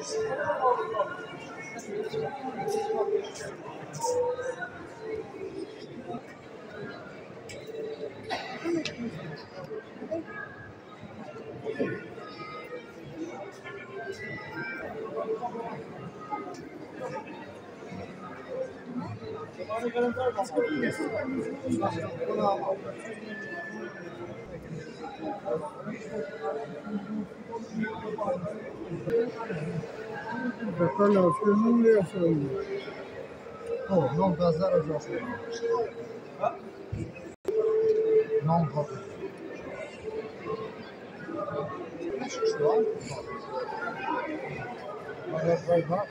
Olha, acho que eu não ia sair. Oh, não dá 0 já sei. Não dá. Acho que está. Agora vai lá.